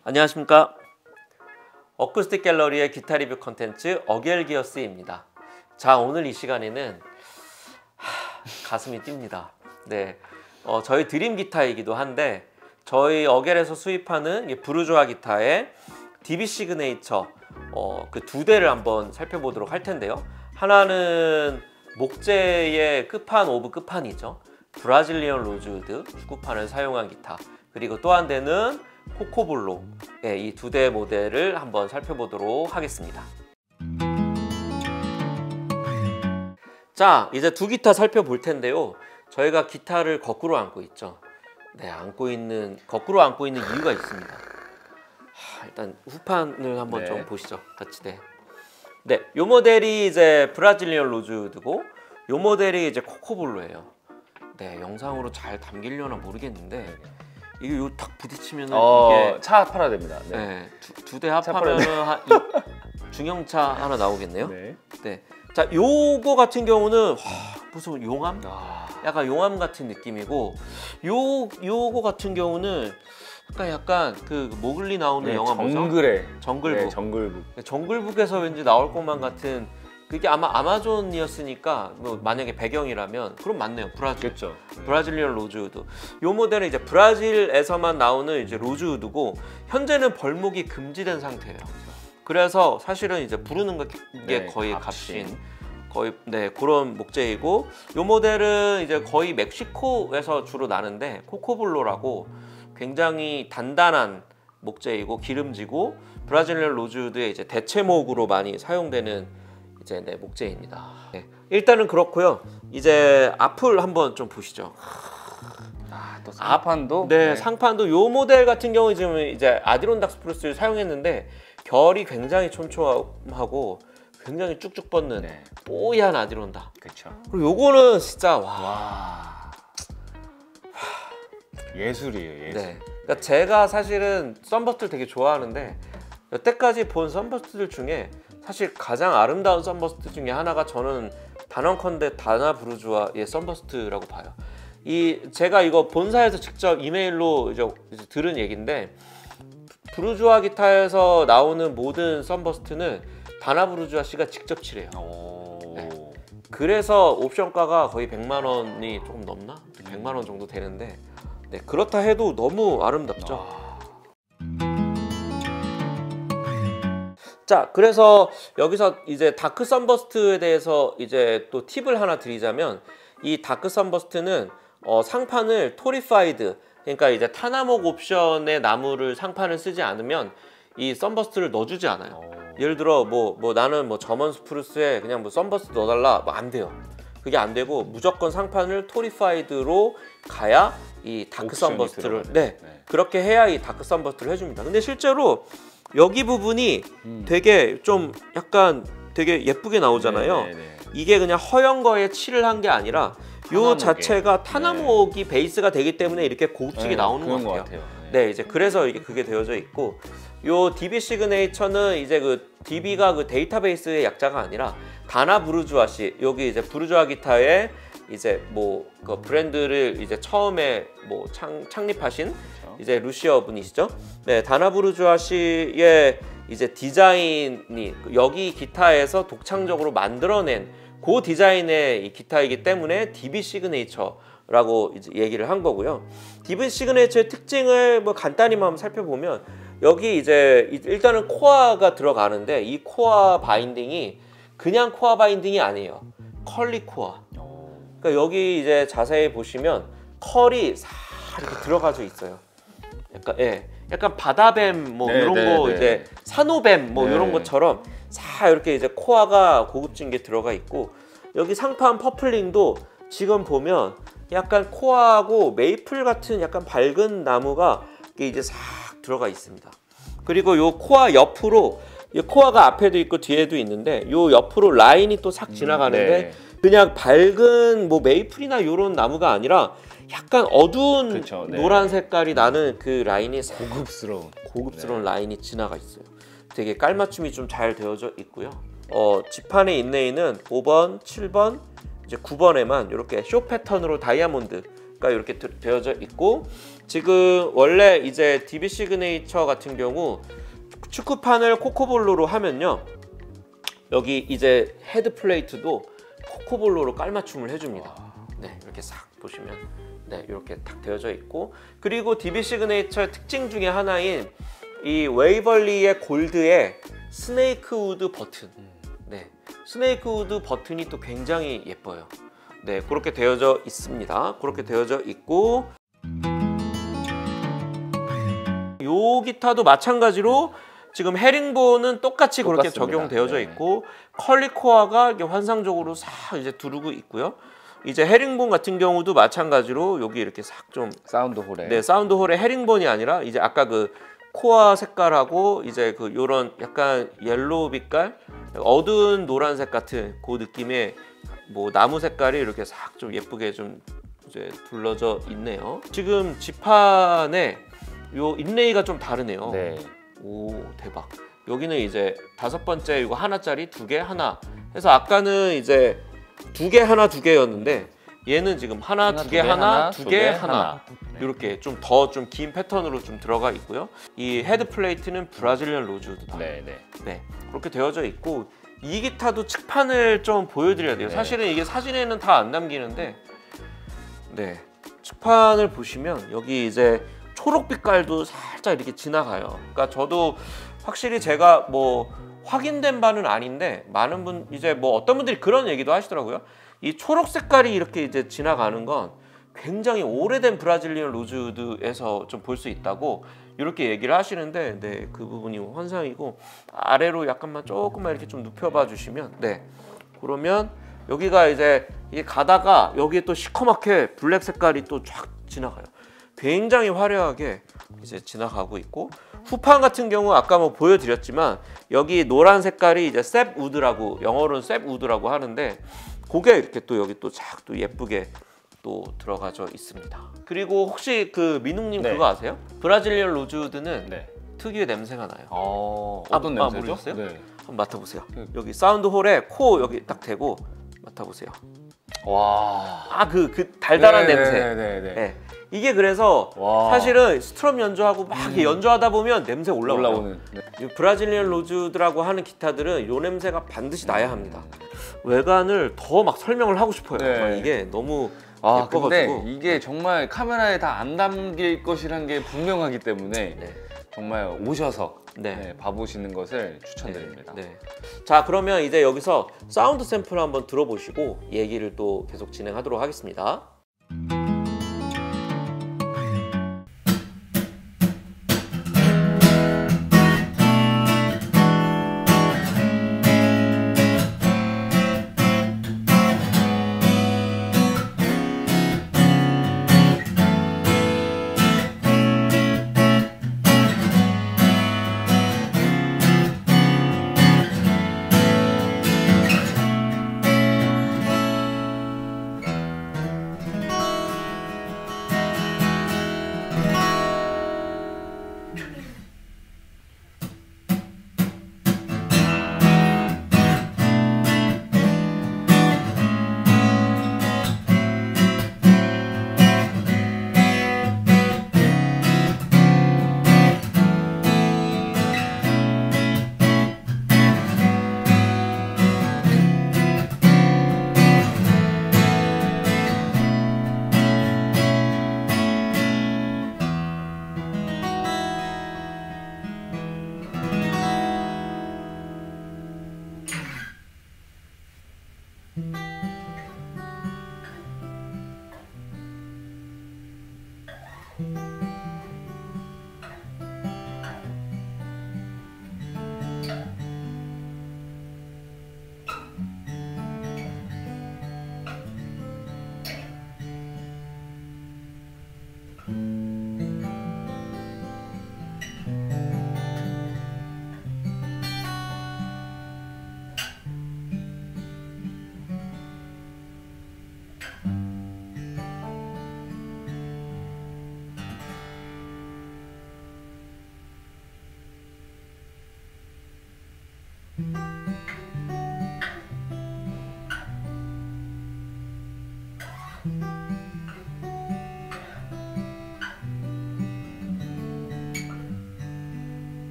안녕하십니까. 어쿠스틱 갤러리의 기타 리뷰 컨텐츠 어겔기어스입니다. 자, 오늘 이 시간에는 가슴이 뜁니다. 네, 저희 드림 기타이기도 한데 저희 어겔에서 수입하는 부르주아 기타의 DB 시그네이처 그 두 대를 한번 살펴보도록 할 텐데요. 하나는 목재의 끝판 오브 끝판이죠. 브라질리언 로즈우드 축구판을 사용한 기타, 그리고 또 한 대는 코코블로, 이 두 대 모델을 한번 살펴보도록 하겠습니다. 자, 이제 두 기타 살펴볼 텐데요. 저희가 기타를 거꾸로 안고 있죠. 네, 거꾸로 안고 있는 이유가 있습니다. 일단 후판을 한번 좀 보시죠, 같이. 네, 요 모델이 이제 브라질리언 로즈우드고 요 모델이 이제 코코블로예요. 네, 영상으로 잘 담기려나 모르겠는데 이게 요 딱 부딪히면은 이게 차 팔아야 됩니다. 네, 두 대 합하면은 중형차 하나 나오겠네요. 네. 자, 요거 같은 경우는 무슨 용암? 약간 용암 같은 느낌이고, 요거 같은 경우는 약간 그 모글리 나오는 영화 뭐죠? 정글북. 정글북에서 왠지 나올 것만 같은. 그게 아마 아마존이었으니까 뭐 만약에 배경이라면 그럼 맞네요. 그렇죠. 브라질리언 로즈우드. 요 모델은 이제 브라질에서만 나오는 이제 로즈우드고 현재는 벌목이 금지된 상태예요. 그래서 사실은 이제 부르는 게 거의 값인 그런 목재이고, 요 모델은 이제 거의 멕시코에서 주로 나는데 코코블로라고 굉장히 단단한 목재이고 기름지고 브라질리언 로즈우드의 이제 대체목으로 많이 사용되는 이제 목재입니다. 네. 일단은 그렇고요. 이제 앞을 한번 좀 보시죠. 또 상판도? 네, 상판도 요 모델 같은 경우 지금 이제 아디론닥 스프루스를 사용했는데 결이 굉장히 촘촘하고 굉장히 쭉쭉 뻗는 뽀얀 아디론닥. 그렇죠. 그리고 요거는 진짜 예술이에요, 예술. 네. 그러니까 제가 사실은 썬버스트를 되게 좋아하는데 여태까지 본 썬버스트들 중에 사실 가장 아름다운 썬버스트 중에 하나가 저는 단언컨대 다나 부르주아의 썬버스트라고 봐요. 제가 이거 본사에서 직접 이메일로 이제 들은 얘기인데, 부르주아 기타에서 나오는 모든 썬버스트는 다나 부르주아 씨가 직접 칠해요. 네. 그래서 옵션가가 거의 100만 원이 조금 넘나? 100만 원 정도 되는데, 네, 그렇다 해도 너무 아름답죠. 자, 그래서 여기서 이제 다크 썬버스트에 대해서 이제 또 팁을 하나 드리자면, 이 다크 썬버스트는 상판을 토리파이드, 그러니까 이제 타나목 옵션의 나무를 상판을 쓰지 않으면 이 썬버스트를 넣어주지 않아요. 예를 들어 나는 저먼 스프루스에 그냥 썬버스트 넣어달라, 안 돼요. 그게 안 되고 무조건 상판을 토리파이드로 가야 이 다크 썬버스트를 그렇게 해야 이 다크 썬버스트를 해줍니다. 근데 실제로 여기 부분이 되게 좀 약간 되게 예쁘게 나오잖아요. 이게 그냥 허연 거에 칠을 한 게 아니라 요 자체가 타나목이 베이스가 되기 때문에 이렇게 고급지게 나오는 것 같아요. 네, 이제 그래서 그게 되어져 있고, 요 DB 시그네이처는 이제 그 DB가 그 데이터베이스의 약자가 아니라 다나 부르주아 씨, 여기 이제 부르주아 기타의 이제 그 브랜드를 이제 처음에 창립하신 이제 루시어 분이시죠. 네, 다나 부르주아 씨의 이제 디자인이 여기 기타에서 독창적으로 만들어낸 그 디자인의 이 기타이기 때문에 DB 시그네이처라고 이제 얘기를 한 거고요. DB 시그네이처의 특징을 간단히만 한번 살펴보면, 여기 이제 일단은 코어가 들어가는데 이 코어 바인딩이 그냥 코어 바인딩이 아니에요. 컬리 코어. 그러니까 여기 이제 자세히 보시면 컬이 싹 이렇게 들어가져 있어요. 약간 바다뱀 이런 거, 이제 산호뱀 이런 것처럼 싹 이렇게 이제 코어가 고급진 게 들어가 있고, 여기 상판 퍼플링도 지금 보면 약간 코어하고 메이플 같은 약간 밝은 나무가 이제 싹 들어가 있습니다. 그리고 요 코어 옆으로, 이 코어가 앞에도 있고 뒤에도 있는데 요 옆으로 라인이 또 싹 지나가는데 그냥 밝은 메이플이나 이런 나무가 아니라 약간 어두운 노란 색깔이 나는 그 라인이 고급스러운 라인이 지나가 있어요. 되게 깔맞춤이 좀 잘 되어져 있고요. 지판의 인레이는 5번, 7번, 이제 9번에만 이렇게 쇼 패턴으로 다이아몬드 이렇게 되어져 있고, 지금 원래 이제 DB 시그네이처 같은 경우 축구판을 코코볼로로 하면요, 여기 이제 헤드 플레이트도 코코볼로로 깔맞춤을 해줍니다. 네, 이렇게 싹 보시면 네, 이렇게 딱 되어져 있고, 그리고 DB 시그네이처의 특징 중에 하나인 이 웨이벌리의 골드의 스네이크 우드 버튼, 네, 스네이크 우드 버튼이 또 굉장히 예뻐요. 네, 그렇게 되어져 있습니다. 그렇게 되어져 있고, 요 기타도 마찬가지로 지금 헤링본은 똑같이 그렇게 적용되어져 있고, 컬리코어가 이렇게 환상적으로 싹 이제 두르고 있고요. 이제 헤링본 같은 경우도 마찬가지로 여기 이렇게 싹 좀 사운드 홀에, 네, 사운드 홀에 헤링본이 아니라 이제 아까 그 코어 색깔하고 이제 그 요런 약간 옐로우 빛깔, 어두운 노란색 같은 그 느낌의 뭐 나무 색깔이 이렇게 싹 좀 예쁘게 좀 이제 둘러져 있네요. 지금 지판에 요 인레이가 좀 다르네요. 네. 오, 대박. 여기는 이제 5번째 이거 하나짜리 2개 하나 해서, 아까는 이제 2개 하나 2개였는데 얘는 지금 하나 2개 하나 2개 하나 이렇게 좀 더 좀 긴 패턴으로 좀 들어가 있고요. 이 헤드 플레이트는 브라질리언 로즈우드다. 네. 네, 그렇게 되어져 있고, 이 기타도 측판을 좀 보여드려야 돼요. 네. 사실은 이게 사진에는 다 안 남기는데, 네, 측판을 보시면 여기 이제 초록 빛깔도 살짝 이렇게 지나가요. 그러니까 저도 확실히 제가 뭐 확인된 바는 아닌데, 많은 분 이제 뭐 어떤 분들이 그런 얘기도 하시더라고요. 이 초록 색깔이 이렇게 이제 지나가는 건 굉장히 오래된 브라질리언 로즈우드에서 좀 볼 수 있다고 이렇게 얘기를 하시는데, 네, 그 부분이 환상이고, 아래로 약간만 조금만 이렇게 좀 눕혀봐 주시면, 네, 그러면 여기가 이제 이게 가다가 여기에 또 시커멓게 블랙 색깔이 또 쫙 지나가요. 굉장히 화려하게 이제 지나가고 있고, 후판 같은 경우 아까 뭐 보여드렸지만 여기 노란 색깔이 이제 셉 우드라고, 영어로는 셉 우드라고 하는데, 그게 이렇게 또 여기 또 쫙 또 예쁘게 또 들어가져 있습니다. 그리고 혹시 그 민웅님 네. 그거 아세요? 브라질리언 로즈우드는 네. 특유의 냄새가 나요. 어떤 냄새죠? 모르셨어요? 네. 한번 맡아보세요. 여기 사운드 홀에 코 여기 딱 대고 맡아보세요. 와. 아, 그 달달한 냄새. 네네네. 네. 이게 그래서 와. 사실은 스트럼 연주하고 막 이렇게 연주하다 보면 냄새 올라오는. 네. 이 브라질리언 로즈우드라고 하는 기타들은 요 냄새가 반드시 나야 합니다. 외관을 더 막 설명을 하고 싶어요. 네. 정말 이게 너무 근데 예뻐가지고. 이게 정말 카메라에 다 안 담길 것이란 게 분명하기 때문에 네. 정말 오셔서 네. 봐보시는 것을 추천드립니다. 네. 자, 그러면 이제 여기서 사운드 샘플 한번 들어보시고 얘기를 또 계속 진행하도록 하겠습니다.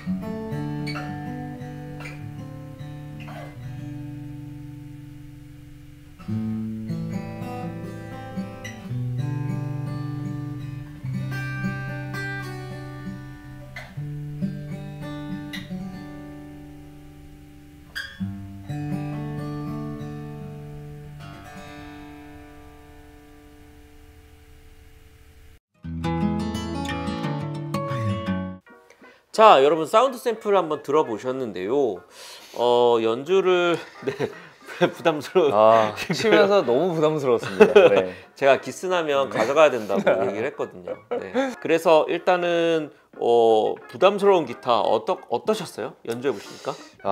자, 여러분 사운드 샘플 한번 들어보셨는데요. 연주를 네, 부담스러워. 치면서 너무 부담스러웠습니다. 네. 제가 기스나면 가져가야 된다고 얘기를 했거든요. 네. 그래서 일단은 부담스러운 기타 어떠셨어요? 연주해 보시니까?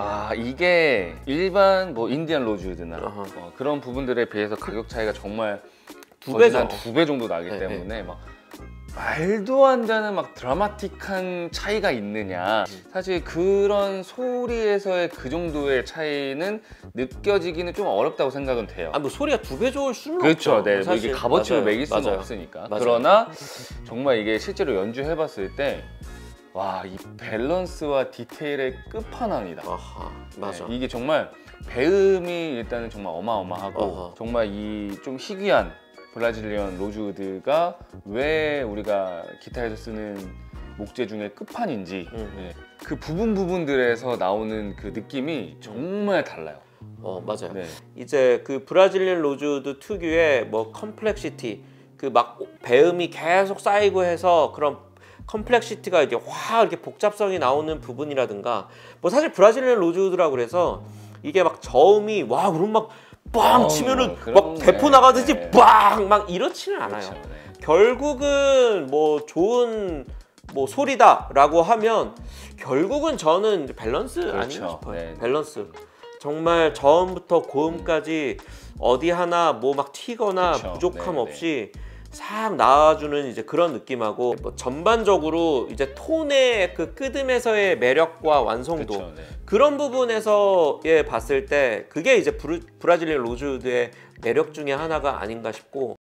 이게 일반 뭐 인디안 로즈우드나 그런 부분들에 비해서 가격 차이가 정말 두 배죠. 한 2배 정도 나기 때문에 막 말도 안 되는 막 드라마틱한 차이가 있느냐. 사실 그런 소리에서의 그 정도의 차이는 느껴지기는 좀 어렵다고 생각은 돼요. 뭐 소리가 2배 좋을 수는 그렇죠. 없죠. 네, 뭐 이게 값어치로 매길 수는 맞아요. 없으니까. 맞아요. 그러나 정말 이게 실제로 연주해봤을 때 와, 이 밸런스와 디테일의 끝판왕이다. 아하, 맞아. 네, 이게 정말 배음이 일단은 정말 어마어마하고 정말 이 좀 희귀한 브라질리언 로즈우드가 왜 우리가 기타에서 쓰는 목재 중에 끝판인지 네, 그 부분들에서 나오는 그 느낌이 정말 달라요. 맞아요. 네. 이제 그 브라질리언 로즈우드 특유의 뭐 컴플렉시티, 그 막 배음이 계속 쌓이고 해서 그런 컴플렉시티가 이제 확 이렇게 복잡성이 나오는 부분이라든가, 뭐 사실 브라질리언 로즈우드라고 그래서 이게 막 저음이 와 그럼 막 빵 치면은 막 대포 나가듯이 빵 막 이렇지는 않아요. 그렇죠, 네. 결국은 뭐 좋은 뭐 소리다라고 하면 결국은 저는 밸런스 아닌가 싶어요. 네. 밸런스. 정말 저음부터 고음까지 어디 하나 뭐 막 튀거나 부족함 없이 싹 나와주는 이제 그런 느낌하고, 뭐 전반적으로 이제 톤의 그 끄듬에서의 매력과 완성도, 그런 부분에서 봤을 때 그게 이제 브라질리언 로즈우드의 매력 중에 하나가 아닌가 싶고,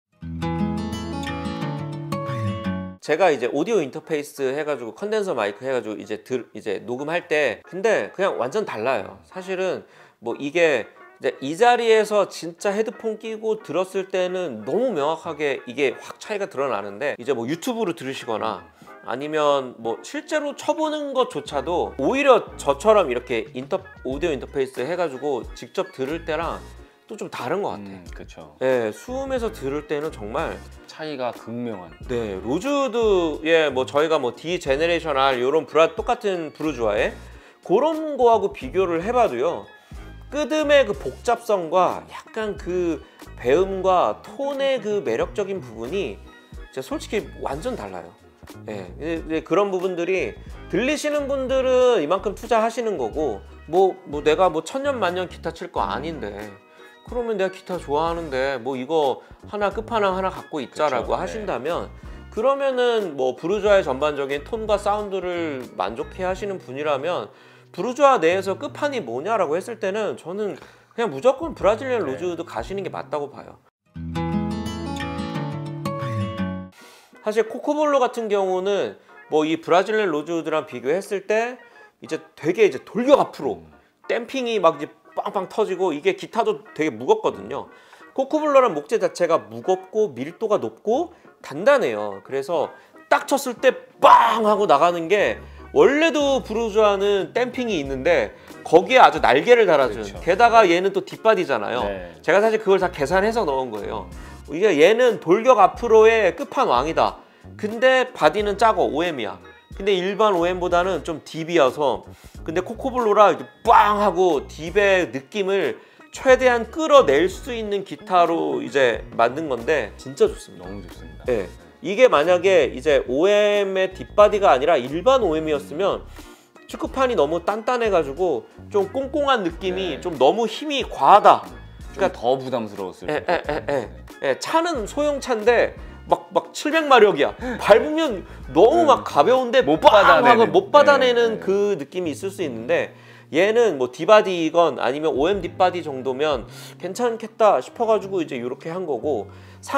제가 이제 오디오 인터페이스 해가지고 컨덴서 마이크 해가지고 이제 녹음할 때 근데 그냥 완전 달라요. 사실은 뭐 이게 이제 이 자리에서 진짜 헤드폰 끼고 들었을 때는 너무 명확하게 이게 확 차이가 드러나는데, 이제 뭐 유튜브로 들으시거나 아니면 뭐 실제로 쳐보는 것조차도 오히려 저처럼 이렇게 오디오 인터페이스 해가지고 직접 들을 때랑 또 좀 다른 것 같아요. 그렇죠. 네, 수음에서 들을 때는 정말 차이가 극명한. 네, 로즈우드의 뭐 저희가 뭐 D 제네레이션 R 이런 똑같은 부르주아에 그런 거하고 비교를 해봐도요, 끄듬의 그 복잡성과 약간 그 배음과 톤의 그 매력적인 부분이 진짜 솔직히 완전 달라요. 네, 그런 부분들이 들리시는 분들은 이만큼 투자하시는 거고, 뭐 내가 뭐 천년만년 기타 칠 거 아닌데 그러면 내가 기타 좋아하는데 뭐 이거 하나 끝판왕 하나 갖고 있자라고 그쵸, 하신다면 그러면은 뭐 부르주아의 전반적인 톤과 사운드를 만족해 하시는 분이라면 부르주아 내에서 끝판이 뭐냐라고 했을 때는 저는 그냥 무조건 브라질리언 로즈우드 가시는 게 맞다고 봐요. 사실 코코볼로 같은 경우는 뭐 이 브라질리언 로즈우드랑 비교했을 때 이제 되게 이제 돌격 앞으로 댐핑이 막 이제 빵빵 터지고, 이게 기타도 되게 무겁거든요. 코코블러란 목재 자체가 무겁고 밀도가 높고 단단해요. 그래서 딱 쳤을 때 빵 하고 나가는 게, 원래도 부르주아는 댐핑이 있는데 거기에 아주 날개를 달아준, 게다가 얘는 또 뒷바디잖아요. 제가 사실 그걸 다 계산해서 넣은 거예요. 이게 얘는 돌격 앞으로의 끝판왕이다. 근데 바디는 작아, OM이야. 근데 일반 OM보다는 좀 딥이어서, 근데 코코블로라 이렇게 빵 하고 딥의 느낌을 최대한 끌어낼 수 있는 기타로 이제 만든 건데 진짜 좋습니다. 너무 좋습니다. 네. 이게 만약에 이제 OM의 뒷바디가 아니라 일반 OM이었으면 축구판이 너무 단단해가지고 좀 꽁꽁한 느낌이 좀 너무 힘이 과하다. 그러니까 더 부담스러웠을 때. 차는 소형차인데 막 700마력이야. 밟으면 너무 막 가벼운데 못 받아내는 그 느낌이 있을 수 있는데, 얘는 뭐 디바디건 아니면 OM 뒷바디 정도면 괜찮겠다 싶어가지고 이제 이렇게 한 거고,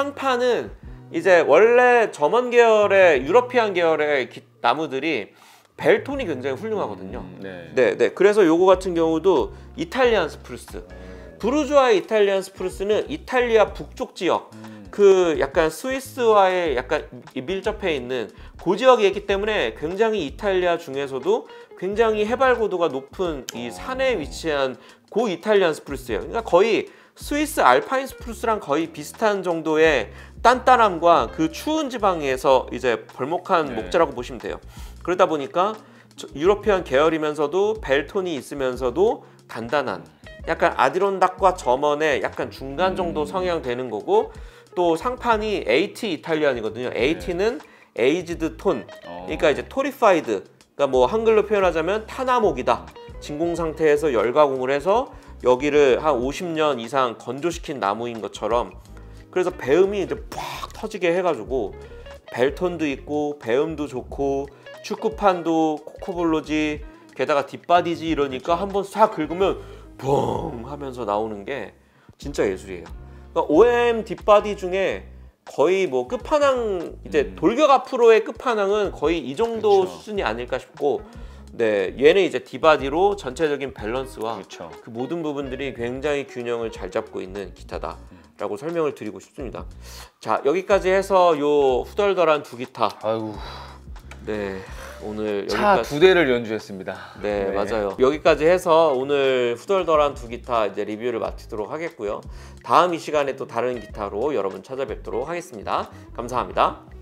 상판은 이제 원래 점원 계열의 유러피안 계열의 나무들이 벨 톤이 굉장히 훌륭하거든요. 네. 네. 그래서 요거 같은 경우도 이탈리안 스프루스. 부르주아의 이탈리안 스프루스는 이탈리아 북쪽 지역, 그 약간 스위스와의 약간 밀접해 있는 그 지역이기 때문에 굉장히 이탈리아 중에서도 굉장히 해발 고도가 높은 이 산에 위치한 고 이탈리안 스프루스예요. 그러니까 거의 스위스 알파인 스프루스랑 거의 비슷한 정도의 단단함과 그 추운 지방에서 이제 벌목한 목재라고 보시면 돼요. 그러다 보니까 유러피안 계열이면서도 벨톤이 있으면서도 단단한 약간 아디론닥과 점원의 약간 중간 정도 성향 되는 거고, 또 상판이 AT 이탈리안이거든요. AT는 에이지드 톤, 그러니까 이제 토리파이드, 그러니까 뭐 한글로 표현하자면 타나목이다. 진공 상태에서 열가공을 해서 여기를 한 50년 이상 건조시킨 나무인 것처럼, 그래서 배음이 이제 팍 터지게 해가지고 벨톤도 있고 배음도 좋고 축구판도 코코볼로지, 게다가 뒷바디지 이러니까 한번 싹 긁으면 붕 하면서 나오는 게 진짜 예술이에요. 그러니까 OM 뒷바디 중에 거의 뭐 끝판왕, 이제 돌격 앞으로의 끝판왕은 거의 이 정도 그렇죠. 수준이 아닐까 싶고, 네, 얘는 이제 디바디로 전체적인 밸런스와 그렇죠. 그 모든 부분들이 굉장히 균형을 잘 잡고 있는 기타다라고 설명을 드리고 싶습니다. 자, 여기까지 해서 요 후덜덜한 두 기타. 아이고, 네, 오늘 차 여기까지. 2대를 연주했습니다. 네, 맞아요. 여기까지 해서 오늘 후덜덜한 두 기타 이제 리뷰를 마치도록 하겠고요. 다음 이 시간에 또 다른 기타로 여러분 찾아뵙도록 하겠습니다. 감사합니다.